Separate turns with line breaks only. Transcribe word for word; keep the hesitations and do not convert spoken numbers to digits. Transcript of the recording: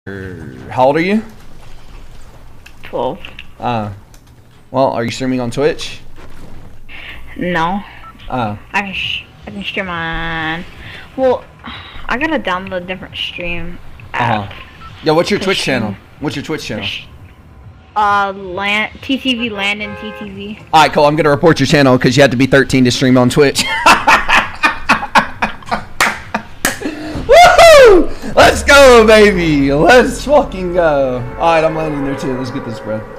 How old are you?
twelve.
Uh, well, are you streaming on Twitch?
No.
Uh,
I can sh I can stream on. Well, I gotta download a different stream app.
uh huh. Yeah, what's your Twitch
stream.
channel? What's your Twitch channel?
Uh, land T T V land and T T V.
All right, cool. I'm gonna report your channel because you have to be thirteen to stream on Twitch. Woohoo! Let's go, baby. Let's fucking go. All right, I'm landing there too. Let's get this, bro.